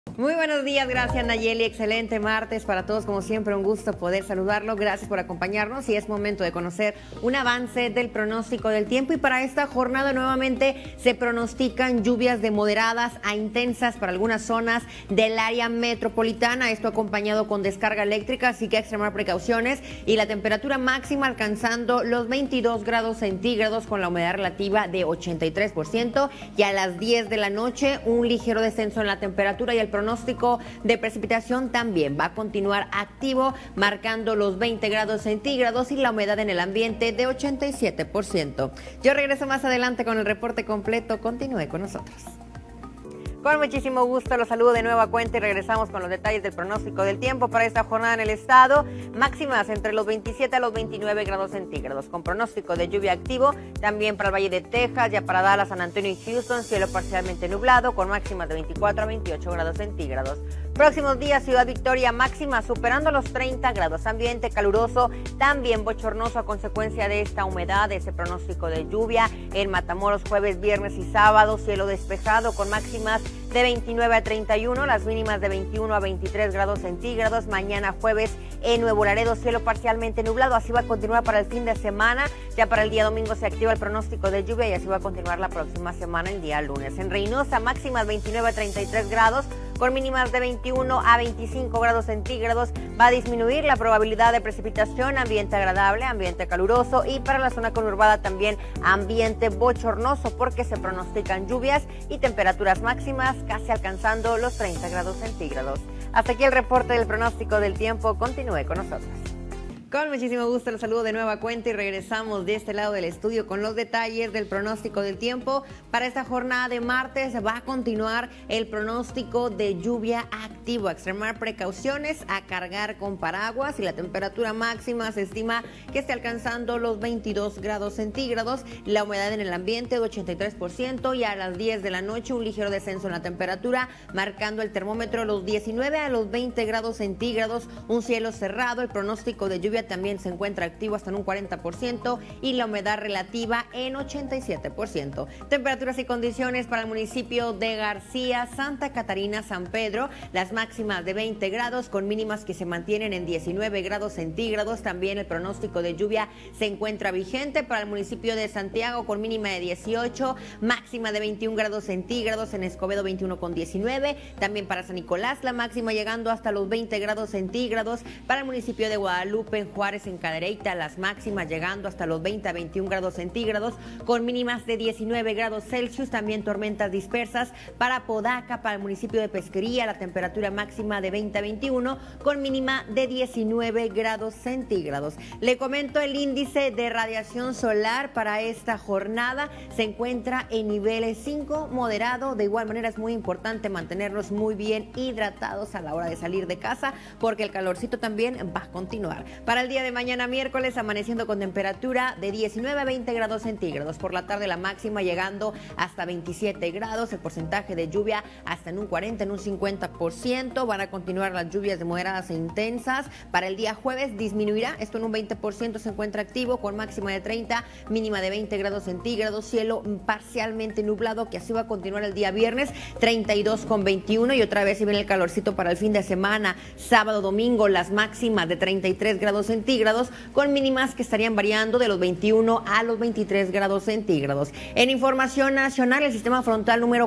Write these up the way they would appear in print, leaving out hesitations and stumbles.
Muy buenos días, gracias Nayeli, excelente martes para todos, como siempre un gusto poder saludarlo, gracias por acompañarnos y es momento de conocer un avance del pronóstico del tiempo y para esta jornada nuevamente se pronostican lluvias de moderadas a intensas para algunas zonas del área metropolitana, esto acompañado con descarga eléctrica, así que extremar precauciones y la temperatura máxima alcanzando los 22 grados centígrados con la humedad relativa de 83% y a las 10 de la noche un ligero descenso en la temperatura y el pronóstico de precipitación también va a continuar activo, marcando los 20 grados centígrados y la humedad en el ambiente de 87%. Yo regreso más adelante con el reporte completo. Continúe con nosotros. Con muchísimo gusto los saludo de nueva cuenta y regresamos con los detalles del pronóstico del tiempo para esta jornada en el estado. Máximas entre los 27 a los 29 grados centígrados, con pronóstico de lluvia activo también para el Valle de Texas, ya para Dallas, San Antonio y Houston, cielo parcialmente nublado con máximas de 24 a 28 grados centígrados. Próximos días, Ciudad Victoria, máxima superando los 30 grados, ambiente caluroso, también bochornoso a consecuencia de esta humedad, de ese pronóstico de lluvia. En Matamoros, jueves, viernes y sábado, cielo despejado con máximas de 29 a 31, las mínimas de 21 a 23 grados centígrados. Mañana jueves en Nuevo Laredo, cielo parcialmente nublado, así va a continuar para el fin de semana. Ya para el día domingo se activa el pronóstico de lluvia y así va a continuar la próxima semana, el día lunes. En Reynosa, máximas 29 a 33 grados, con mínimas de 21 a 25 grados centígrados. Va a disminuir la probabilidad de precipitación, ambiente agradable, ambiente caluroso y para la zona conurbada también ambiente bochornoso porque se pronostican lluvias y temperaturas máximas casi alcanzando los 30 grados centígrados. Hasta aquí el reporte del pronóstico del tiempo. Continúe con nosotros. Con muchísimo gusto los saludo de nueva cuenta y regresamos de este lado del estudio con los detalles del pronóstico del tiempo. Para esta jornada de martes va a continuar el pronóstico de lluvia activo. A extremar precauciones, a cargar con paraguas y la temperatura máxima se estima que esté alcanzando los 22 grados centígrados. La humedad en el ambiente de 83% y a las 10 de la noche un ligero descenso en la temperatura, marcando el termómetro los 19 a los 20 grados centígrados. Un cielo cerrado, el pronóstico de lluvia también se encuentra activo hasta en un 40% y la humedad relativa en 87%. Temperaturas y condiciones para el municipio de García, Santa Catarina, San Pedro, las máximas de 20 grados con mínimas que se mantienen en 19 grados centígrados. También el pronóstico de lluvia se encuentra vigente para el municipio de Santiago con mínima de 18, máxima de 21 grados centígrados, en Escobedo 21 con 19. También para San Nicolás la máxima llegando hasta los 20 grados centígrados. Para el municipio de Guadalupe, en Juárez, en Cadereyta, las máximas llegando hasta los 20 a 21 grados centígrados con mínimas de 19 grados Celsius. También tormentas dispersas para Podaca, para el municipio de Pesquería, la temperatura máxima de 20 a 21 con mínima de 19 grados centígrados. Le comento el índice de radiación solar para esta jornada se encuentra en niveles 5, moderado. De igual manera es muy importante mantenernos muy bien hidratados a la hora de salir de casa porque el calorcito también va a continuar. Para el día de mañana miércoles amaneciendo con temperatura de 19 a 20 grados centígrados. Por la tarde la máxima llegando hasta 27 grados. El porcentaje de lluvia hasta en un 40, en un 50%. Van a continuar las lluvias de moderadas e intensas. Para el día jueves disminuirá. Esto en un 20% se encuentra activo con máxima de 30, mínima de 20 grados centígrados. Cielo parcialmente nublado que así va a continuar el día viernes 32 con 21 y otra vez se viene el calorcito para el fin de semana. Sábado, domingo las máximas de 33 grados centígrados con mínimas que estarían variando de los 21 a los 23 grados centígrados. En información nacional, el sistema frontal número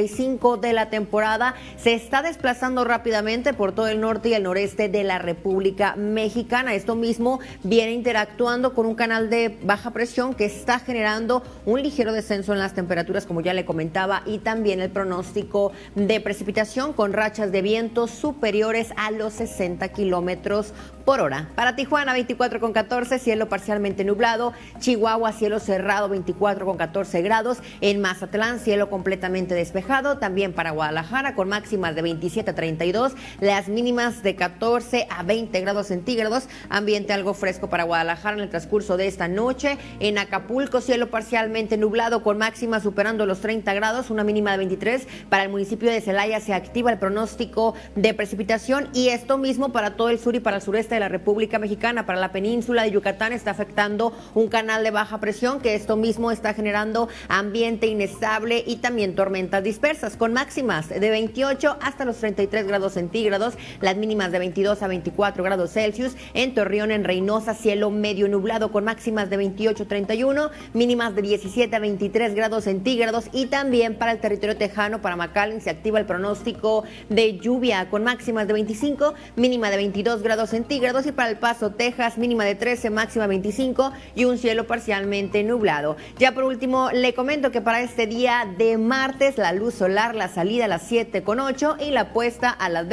45 de la temporada se está desplazando rápidamente por todo el norte y el noreste de la República Mexicana. Esto mismo viene interactuando con un canal de baja presión que está generando un ligero descenso en las temperaturas, como ya le comentaba, y también el pronóstico de precipitación con rachas de vientos superiores a los 60 kilómetros por hora. Para Tijuana 24 con 14, cielo parcialmente nublado. Chihuahua, cielo cerrado 24 con 14 grados. En Mazatlán, cielo completamente despejado. También para Guadalajara con máximas de 27 a 32, las mínimas de 14 a 20 grados centígrados, ambiente algo fresco para Guadalajara en el transcurso de esta noche. En Acapulco, cielo parcialmente nublado con máxima superando los 30 grados, una mínima de 23. Para el municipio de Celaya se activa el pronóstico de precipitación y esto mismo para todo el sur y para el sureste de la República Mexicana. Para la península de Yucatán está afectando un canal de baja presión que esto mismo está generando ambiente inestable y también tormentas dispersas con máximas de 28 hasta los 33 grados centígrados, las mínimas de 22 a 24 grados Celsius. En Torreón, en Reynosa, cielo medio nublado con máximas de 28 a 31, mínimas de 17 a 23 grados centígrados y también para el territorio tejano, para McAllen, se activa el pronóstico de lluvia con máximas de 25, mínima de 22 grados centígrados y para El Paso, Texas, mínima de 13, máxima 25 y un cielo parcialmente nublado. Ya por último, le comento que para este día de martes, la luz solar, la salida a las 7:08 y la puesta a las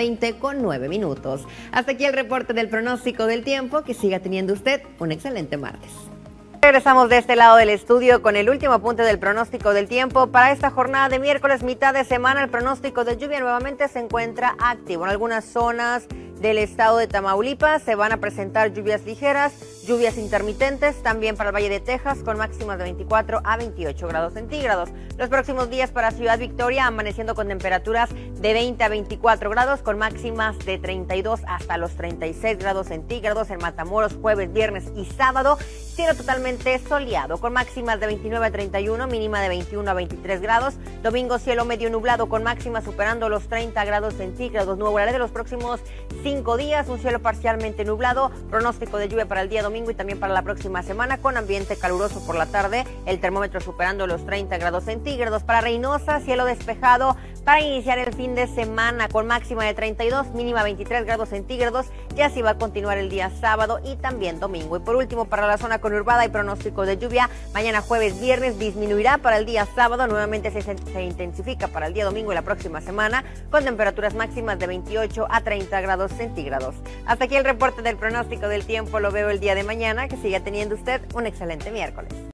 20:09. Hasta aquí el reporte del pronóstico del tiempo. Que siga teniendo usted un excelente martes. Regresamos de este lado del estudio con el último apunte del pronóstico del tiempo. Para esta jornada de miércoles, mitad de semana, el pronóstico de lluvia nuevamente se encuentra activo. En algunas zonas del estado de Tamaulipas se van a presentar lluvias ligeras, lluvias intermitentes, también para el Valle de Texas con máximas de 24 a 28 grados centígrados. Los próximos días para Ciudad Victoria amaneciendo con temperaturas de 20 a 24 grados con máximas de 32 hasta los 36 grados centígrados. En Matamoros, jueves, viernes y sábado, cielo totalmente soleado con máximas de 29 a 31, mínima de 21 a 23 grados. Domingo, cielo medio nublado con máximas superando los 30 grados centígrados. Nuevo horario de los próximos 5 días, un cielo parcialmente nublado, pronóstico de lluvia para el día domingo y también para la próxima semana con ambiente caluroso por la tarde, el termómetro superando los 30 grados centígrados. Para Reynosa, cielo despejado para iniciar el fin de semana con máxima de 32, mínima 23 grados centígrados, y así va a continuar el día sábado y también domingo. Y por último, para la zona conurbada hay pronóstico de lluvia mañana jueves, viernes, disminuirá para el día sábado, nuevamente se intensifica para el día domingo y la próxima semana con temperaturas máximas de 28 a 30 grados centígrados. Hasta aquí el reporte del pronóstico del tiempo, lo veo el día de mañana. Que siga teniendo usted un excelente miércoles.